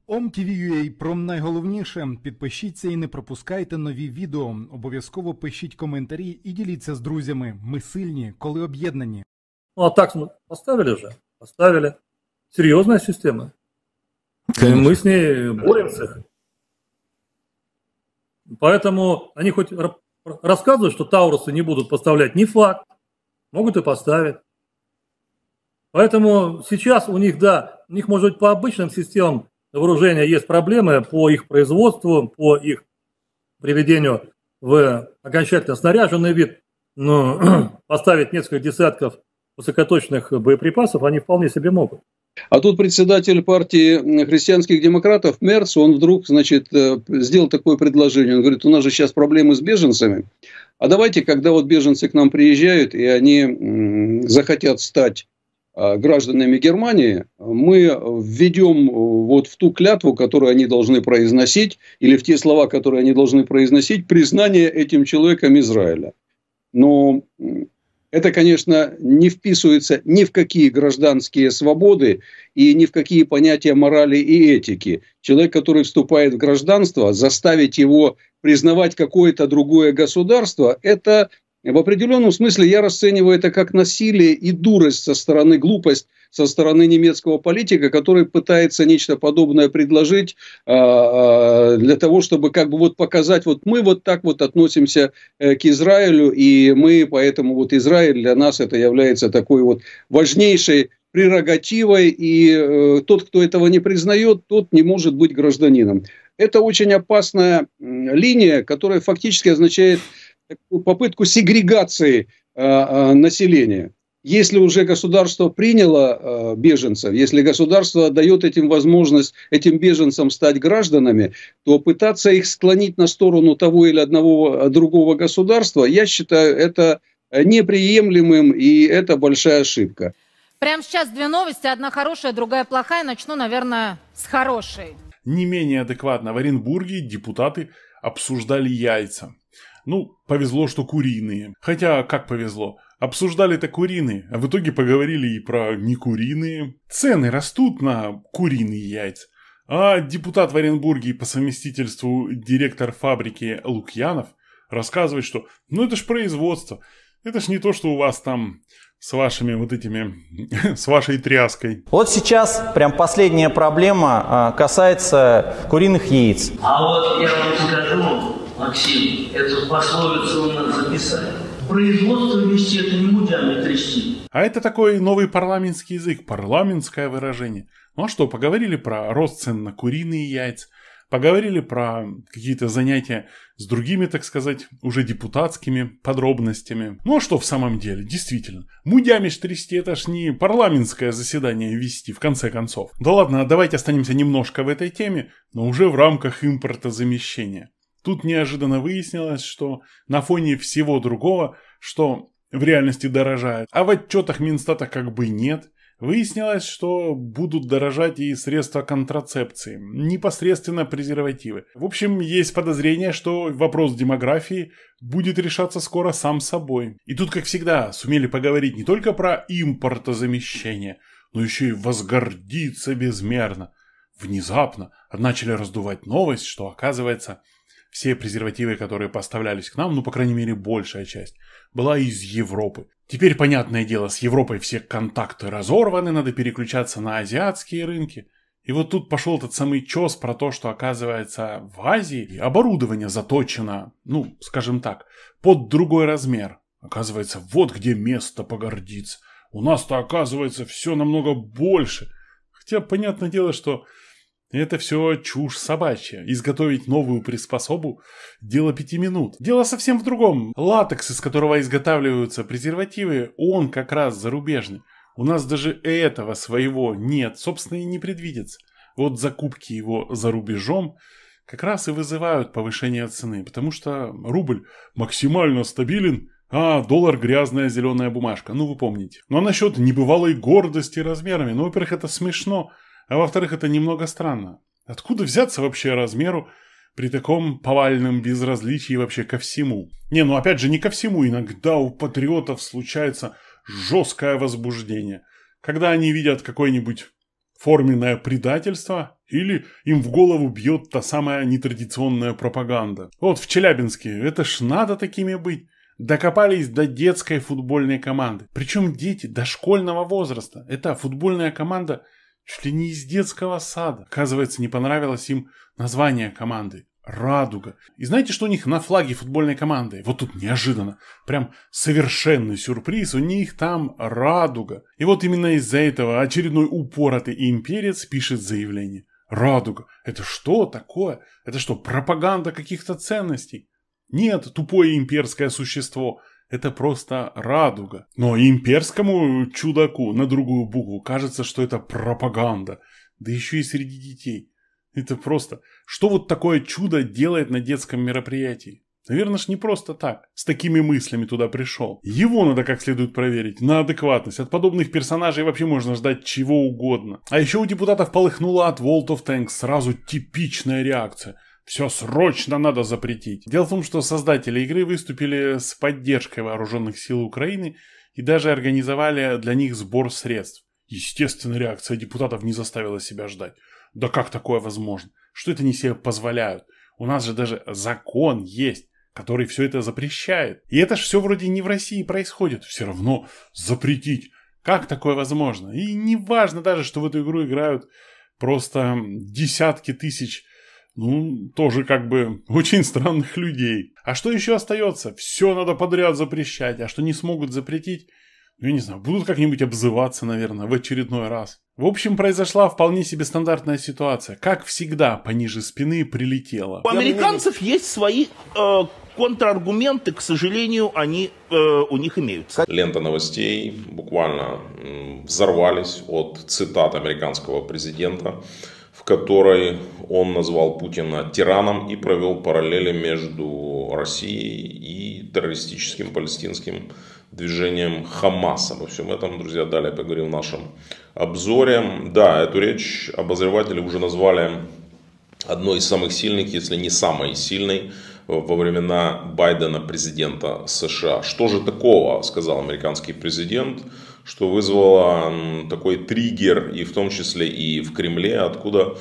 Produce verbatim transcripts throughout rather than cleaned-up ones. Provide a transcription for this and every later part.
ом.ті.ві.ю.а про найголовніше. Підпишіться і не пропускайте нові відео. Обов'язково пишіть коментарі і діліться з друзями. Ми сильні, коли об'єднані. Ну а так поставили же? Поставили. Серьезная система. Конечно. Мы с ней боремся. Поэтому они хоть рассказывают, что Таурусы не будут поставлять, не факт. Могут и поставить. Поэтому сейчас у них, да, у них, может быть, по обычным системам вооружения есть проблемы по их производству, по их приведению в окончательно снаряженный вид. Но поставить несколько десятков высокоточных боеприпасов они вполне себе могут. А тут председатель партии христианских демократов Мерц, он вдруг, значит, сделал такое предложение. Он говорит, у нас же сейчас проблемы с беженцами. А давайте, когда вот беженцы к нам приезжают, и они захотят стать гражданами Германии, мы введем вот в ту клятву, которую они должны произносить, или в те слова, которые они должны произносить, признание этим человеком Израиля. Но это, конечно, не вписывается ни в какие гражданские свободы и ни в какие понятия морали и этики. Человек, который вступает в гражданство, заставить его признавать какое-то другое государство, это в определенном смысле я расцениваю это как насилие и дурость со стороны, глупость со стороны немецкого политика, который пытается нечто подобное предложить э, для того, чтобы как бы вот показать, вот мы вот так вот относимся э, к Израилю, и мы поэтому вот Израиль для нас это является такой вот важнейшей прерогативой, и э, тот, кто этого не признает, тот не может быть гражданином. Это очень опасная линия, которая фактически означает попытку сегрегации э, э, населения. Если уже государство приняло э, беженцев, если государство дает этим возможность, этим беженцам стать гражданами, то пытаться их склонить на сторону того или одного другого государства, я считаю, это неприемлемым, и это большая ошибка. Прямо сейчас две новости, одна хорошая, другая плохая. Начну, наверное, с хорошей. Не менее адекватно в Оренбурге депутаты обсуждали яйца. Ну, повезло, что куриные. Хотя, как повезло? Обсуждали-то куриные, а в итоге поговорили и про некуриные. Цены растут на куриные яйца. А депутат в Оренбурге и по совместительству директор фабрики Лукьянов рассказывает, что ну это ж производство. Это ж не то, что у вас там с вашими вот этими, с вашей тряской. Вот сейчас прям последняя проблема касается куриных яиц. А вот я вам скажу, Максим, эту пословицу надо записать. Производство вести это не мудями трясти. А это такой новый парламентский язык, парламентское выражение. Ну а что, поговорили про рост цен на куриные яйца, поговорили про какие-то занятия с другими, так сказать, уже депутатскими подробностями. Ну а что в самом деле, действительно, мудями ж трясти, это ж не парламентское заседание вести, в конце концов. Да ладно, давайте останемся немножко в этой теме, но уже в рамках импортозамещения. Тут неожиданно выяснилось, что на фоне всего другого, что в реальности дорожает, а в отчетах Минстата как бы нет, выяснилось, что будут дорожать и средства контрацепции, непосредственно презервативы. В общем, есть подозрение, что вопрос демографии будет решаться скоро сам собой. И тут, как всегда, сумели поговорить не только про импортозамещение, но еще и возгордиться безмерно. Внезапно начали раздувать новость, что, оказывается, все презервативы, которые поставлялись к нам, ну, по крайней мере, большая часть, была из Европы. Теперь, понятное дело, с Европой все контакты разорваны, надо переключаться на азиатские рынки. И вот тут пошел тот самый чес про то, что, оказывается, в Азии оборудование заточено, ну, скажем так, под другой размер. Оказывается, вот где место погордиться. У нас-то, оказывается, все намного больше. Хотя, понятное дело, что это все чушь собачья. Изготовить новую приспособу – дело пяти минут. Дело совсем в другом. Латекс, из которого изготавливаются презервативы, он как раз зарубежный. У нас даже этого своего нет, собственно, и не предвидится. Вот закупки его за рубежом как раз и вызывают повышение цены, потому что рубль максимально стабилен, а доллар грязная зеленая бумажка. Ну, вы помните. Ну, а насчет небывалой гордости размерами, ну, во-первых, это смешно. А во-вторых, это немного странно. Откуда взяться вообще размеру при таком повальном безразличии вообще ко всему? Не, ну опять же, не ко всему. Иногда у патриотов случается жесткое возбуждение. Когда они видят какое-нибудь форменное предательство, Или им в голову бьет та самая нетрадиционная пропаганда. Вот в Челябинске, это ж надо такими быть. Докопались до детской футбольной команды. Причем дети дошкольного возраста. Это футбольная команда чуть ли не из детского сада. Оказывается, не понравилось им название команды. Радуга. И знаете, что у них на флаге футбольной команды? Вот тут неожиданно. Прям совершенный сюрприз. У них там радуга. И вот именно из-за этого очередной упоротый имперец пишет заявление. Радуга. Это что такое? Это что, пропаганда каких-то ценностей? Нет, тупое имперское существо. Это просто радуга. Но имперскому чудаку на другую букву кажется, что это пропаганда. Да еще и среди детей. Это просто... Что вот такое чудо делает на детском мероприятии? Наверное ж не просто так. С такими мыслями туда пришел. Его надо как следует проверить. На адекватность. От подобных персонажей вообще можно ждать чего угодно. А еще у депутатов полыхнуло от World of Tanks. Сразу типичная реакция. Все срочно надо запретить. Дело в том, что создатели игры выступили с поддержкой вооруженных сил Украины и даже организовали для них сбор средств. Естественно, реакция депутатов не заставила себя ждать. Да как такое возможно? Что это они себе позволяют? У нас же даже закон есть, который все это запрещает. И это ж все вроде не в России происходит. Все равно запретить. Как такое возможно? И не важно даже, что в эту игру играют просто десятки тысяч, ну, тоже как бы очень странных людей. А что еще остается? Все надо подряд запрещать. А что не смогут запретить? Ну, я не знаю, будут как-нибудь обзываться, наверное, в очередной раз. В общем, произошла вполне себе стандартная ситуация. Как всегда, пониже спины прилетело. У американцев есть свои э, контраргументы, к сожалению, они э, у них имеются. Лента новостей буквально взорвались от цитат американского президента, в которой он назвал Путина тираном и провел параллели между Россией и террористическим палестинским движением Хамас. Обо всем этом, друзья, далее поговорим в нашем обзоре. Да, эту речь обозреватели уже назвали одной из самых сильных, если не самой сильной, во времена Байдена, президента США. Что же такого, сказал американский президент, что вызвало такой триггер, и в том числе и в Кремле, откуда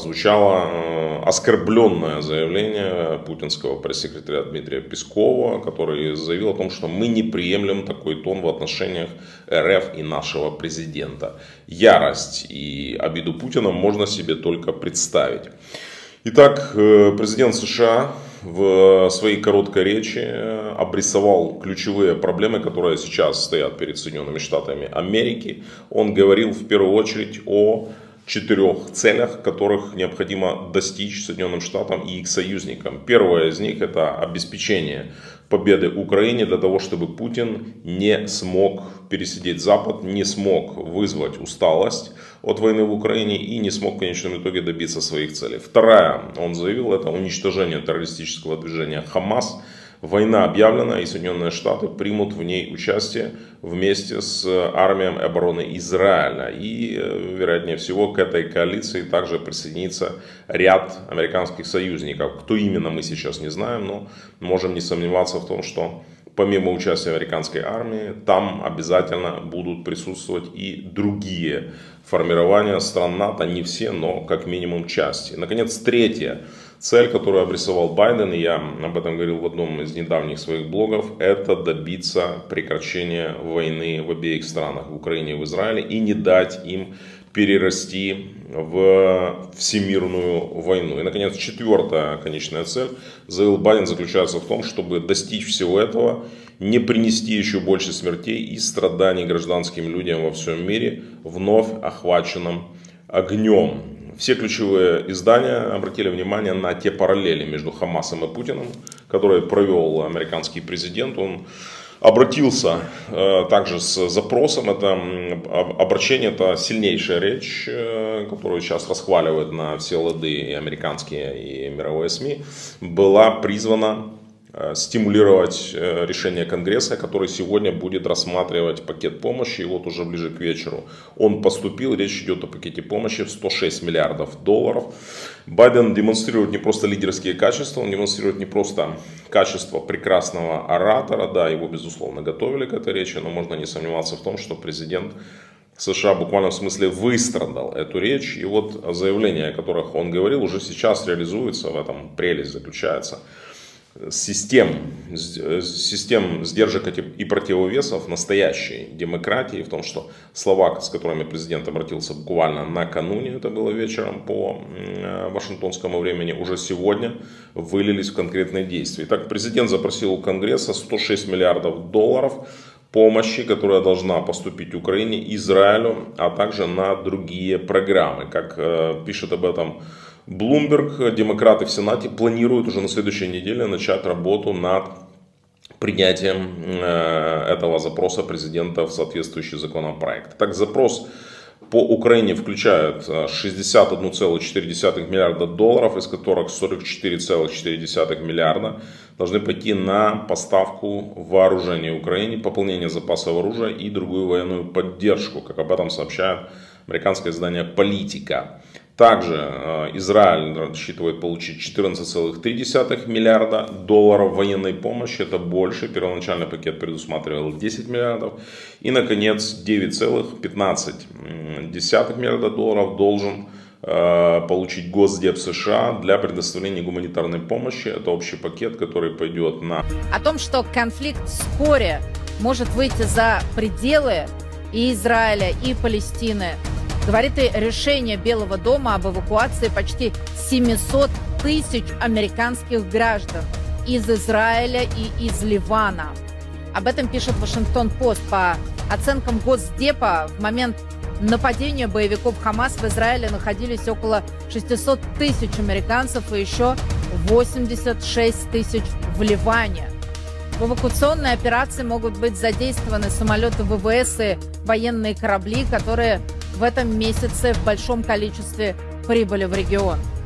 прозвучало оскорбленное заявление путинского пресс-секретаря Дмитрия Пескова, который заявил о том, что мы не приемлем такой тон в отношениях РФ и нашего президента. Ярость и обиду Путина можно себе только представить. Итак, президент США в своей короткой речи обрисовал ключевые проблемы, которые сейчас стоят перед Соединенными Штатами Америки. Он говорил в первую очередь о четырех целях, которых необходимо достичь Соединенным Штатам и их союзникам. Первое из них — это обеспечение победы Украине для того, чтобы Путин не смог пересидеть Запад, не смог вызвать усталость от войны в Украине и не смог в конечном итоге добиться своих целей. Вторая, он заявил, это уничтожение террористического движения Хамас. Война объявлена, и Соединенные Штаты примут в ней участие вместе с армией обороны Израиля. И, вероятнее всего, к этой коалиции также присоединится ряд американских союзников. Кто именно, мы сейчас не знаем, но можем не сомневаться в том, что помимо участия американской армии, там обязательно будут присутствовать и другие формирования стран НАТО. Не все, но как минимум части. Наконец, третье. Цель, которую обрисовал Байден, и я об этом говорил в одном из недавних своих блогов, это добиться прекращения войны в обеих странах, в Украине и в Израиле, и не дать им перерасти в всемирную войну. И, наконец, четвертая конечная цель, заявил Байден, заключается в том, чтобы достичь всего этого, не принести еще больше смертей и страданий гражданским людям во всем мире, вновь охваченным огнем. Все ключевые издания обратили внимание на те параллели между Хамасом и Путиным, которые провел американский президент. Он обратился э, также с запросом, это обращение, это сильнейшая речь, э, которую сейчас расхваливают на все лады и американские, и мировые СМИ, была призвана стимулировать решение Конгресса, который сегодня будет рассматривать пакет помощи. И вот уже ближе к вечеру он поступил. Речь идет о пакете помощи в сто шесть миллиардов долларов. Байден демонстрирует не просто лидерские качества, он демонстрирует не просто качество прекрасного оратора. Да, его безусловно готовили к этой речи, но можно не сомневаться в том, что президент США в буквальном смысле выстрадал эту речь. И вот заявления, о которых он говорил, уже сейчас реализуются, в этом прелесть заключается. Систем, систем сдержек и противовесов настоящей демократии, в том, что слова, с которыми президент обратился буквально накануне, это было вечером по вашингтонскому времени, уже сегодня вылились в конкретные действия. Итак, президент запросил у Конгресса сто шесть миллиардов долларов помощи, которая должна поступить Украине, Израилю, а также на другие программы. Как э, пишет об этом Bloomberg, демократы в Сенате планируют уже на следующей неделе начать работу над принятием э, этого запроса президента в соответствующий законопроект. Так, запрос по Украине включает шестьдесят один целых четыре десятых миллиарда долларов, из которых сорок четыре целых четыре десятых миллиарда должны пойти на поставку вооружений Украине, пополнение запасов оружия и другую военную поддержку, как об этом сообщает американское издание «Политика». Также э, Израиль рассчитывает получить четырнадцать целых три десятых миллиарда долларов военной помощи. Это больше. Первоначальный пакет предусматривал десять миллиардов. И, наконец, девять целых пятнадцать десятых миллиарда долларов должен э, получить Госдеп США для предоставления гуманитарной помощи. Это общий пакет, который пойдет на... О том, что конфликт вскоре может выйти за пределы и Израиля, и Палестины, говорит и решение Белого дома об эвакуации почти семисот тысяч американских граждан из Израиля и из Ливана. Об этом пишет Вашингтон-Пост. По оценкам Госдепа, в момент нападения боевиков Хамас в Израиле находились около шестисот тысяч американцев и еще восемьдесят шесть тысяч в Ливане. В эвакуационной операции могут быть задействованы самолеты ВВС и военные корабли, которые в этом месяце в большом количестве прибыли в регион.